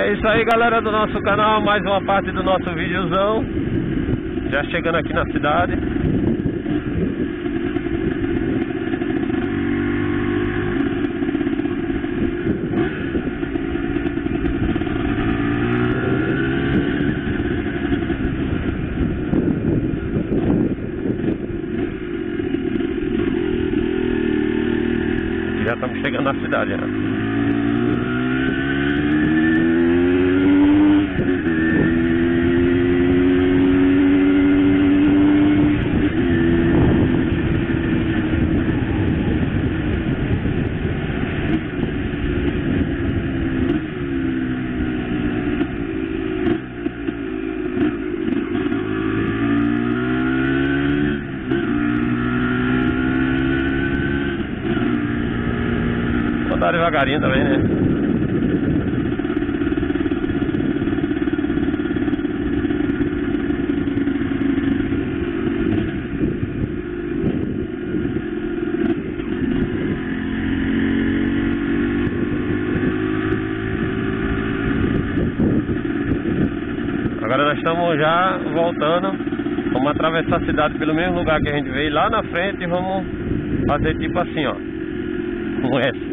É isso aí, galera do nosso canal, mais uma parte do nosso videozão. Já chegando aqui na cidade. Já estamos chegando na cidade, né? Andar devagarinho também, né? Agora nós estamos já voltando. Vamos atravessar a cidade pelo mesmo lugar que a gente veio lá na frente e vamos fazer tipo assim, ó, com S.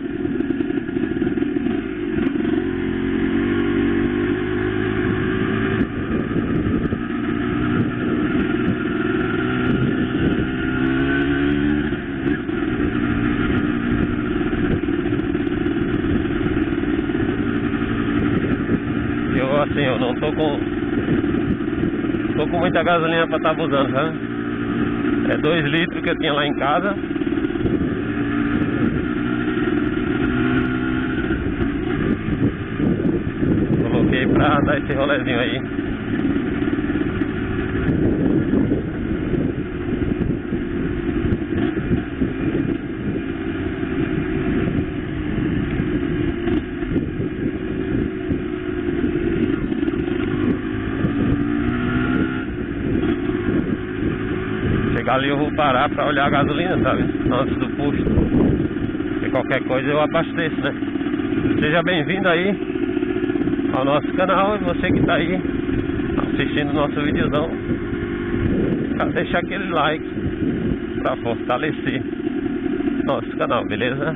Assim, eu não tô com muita gasolina pra estar abusando, sabe? É 2 litros que eu tinha lá em casa. Coloquei pra dar esse rolezinho aí. Ali eu vou parar para olhar a gasolina, sabe? Antes do posto. Porque qualquer coisa eu abasteço, né? Seja bem-vindo aí ao nosso canal. E você que está aí assistindo o nosso videozão, deixa aquele like para fortalecer nosso canal, beleza?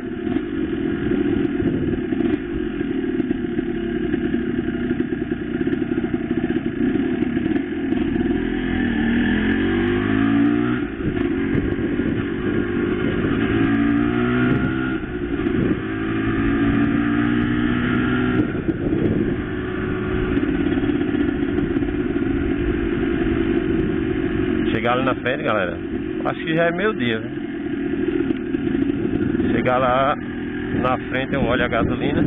Chegar ali na frente, galera, acho que já é meio-dia, né? Chegar lá na frente eu olho a gasolina.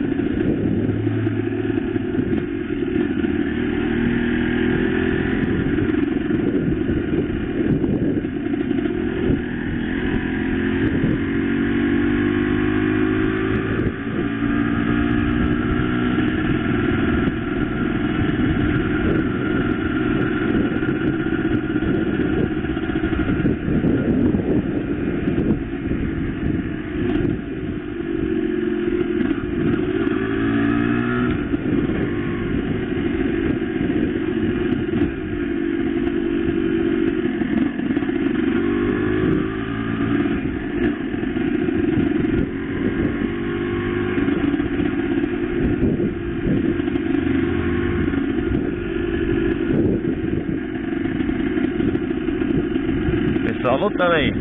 Só lutando aí.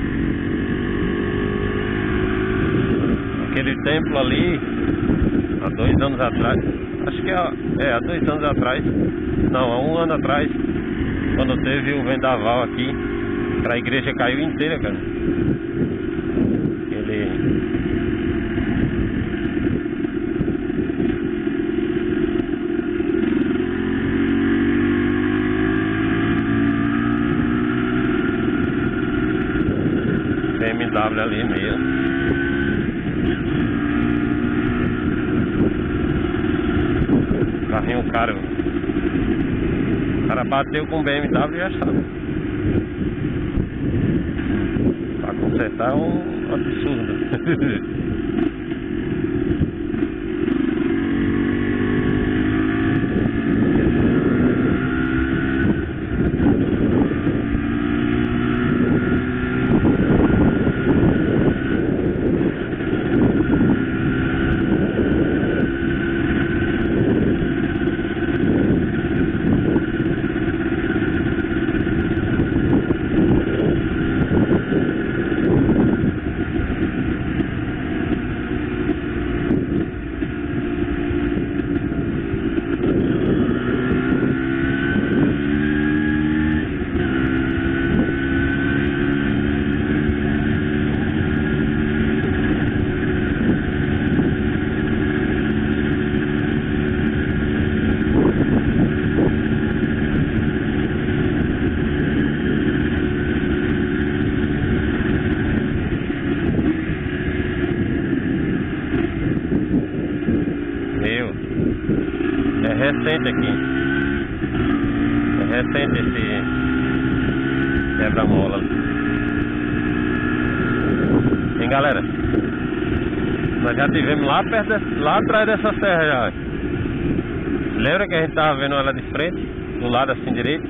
Aquele templo ali, há 2 anos atrás, acho que há 2 anos atrás, não, há 1 ano atrás, quando teve o vendaval aqui, a igreja caiu inteira, cara. BMW ali mesmo. Carrinho caro. O cara bateu com o BMW e já está. Pra consertar é um absurdo. recente aqui. É recente esse quebra-mola. Hein, galera? Nós já tivemos lá perto, lá atrás dessa serra já. Lembra que a gente tava vendo ela de frente? Do lado assim direito?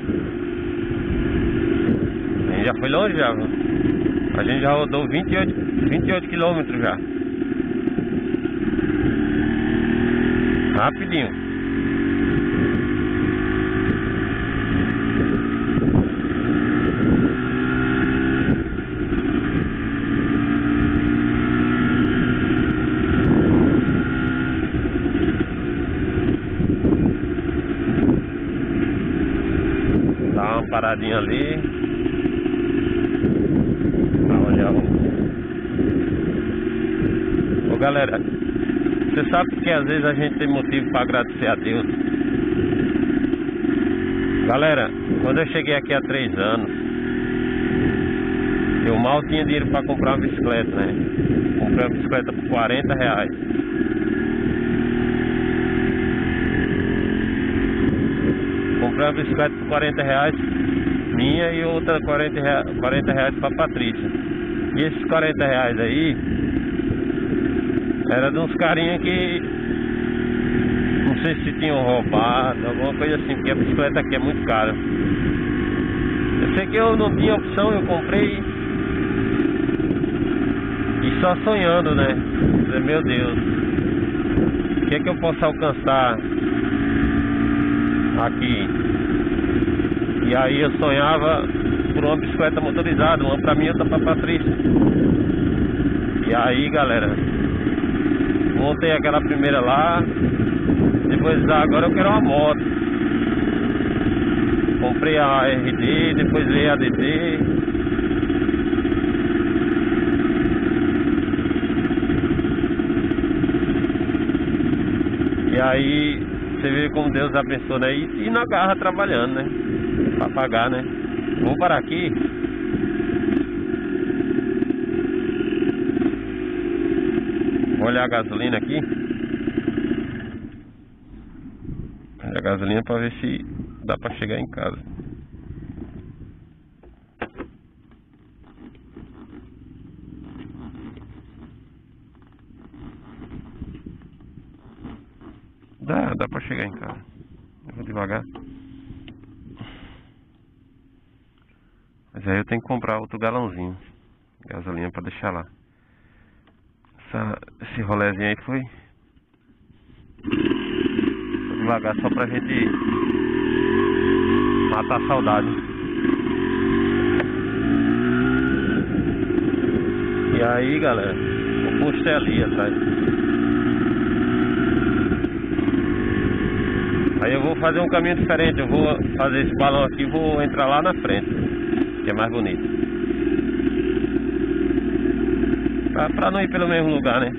A gente já foi longe já, viu? A gente já rodou 28 quilômetros já. Rapidinho. Dá uma paradinha ali. Pra olhar Ô galera, você sabe que às vezes a gente tem motivo para agradecer a Deus. Galera, quando eu cheguei aqui há 3 anos, eu mal tinha dinheiro para comprar uma bicicleta, né? Comprei uma bicicleta por R$40. Comprei uma bicicleta por R$40, minha, e outra R$40 para Patrícia. E esses R$40 aí era de uns carinha que não sei se tinham roubado, alguma coisa assim, porque a bicicleta aqui é muito cara. Eu sei que eu não tinha opção, eu comprei e só sonhando, né? Meu Deus, o que é que eu posso alcançar aqui? E aí eu sonhava por uma bicicleta motorizada, uma pra mim e outra pra Patrícia. E aí, galera, montei aquela primeira lá. Depois agora eu quero uma moto. Comprei a RD, depois veio a DD. E aí você vê como Deus abençoa, né? E na garra trabalhando, né? Pra pagar, né? Vou parar aqui. Vou olhar a gasolina aqui. Olha a gasolina pra ver se dá pra chegar em casa. Dá pra chegar em casa. Eu vou devagar. Mas aí eu tenho que comprar outro galãozinho de gasolina pra deixar lá. Esse rolézinho aí foi devagar, só pra gente matar a saudade. E aí, galera, o posto é ali atrás. Aí eu vou fazer um caminho diferente. Eu vou fazer esse balão aqui e vou entrar lá na frente, que é mais bonito. Pra não ir pelo mesmo lugar, né?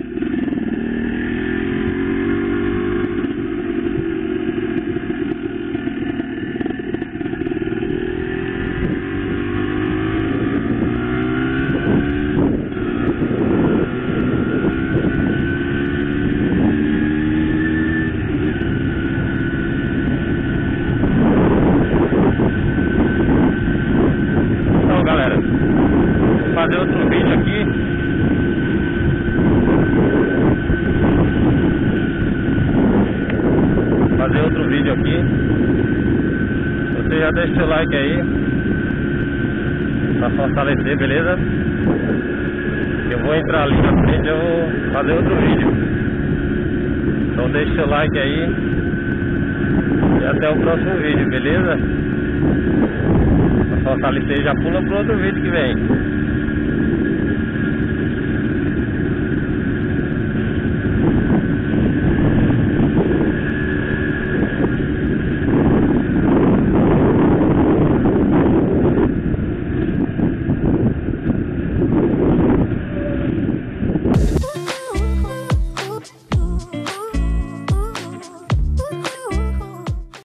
Então, galera, vou fazer outro vídeo aqui. Fazer outro vídeo aqui. Você já deixa o seu like aí pra fortalecer, beleza? Eu vou entrar ali na frente e eu vou fazer outro vídeo. Então deixa seu like aí e até o próximo vídeo, beleza? Pra fortalecer, já pula pro outro vídeo que vem.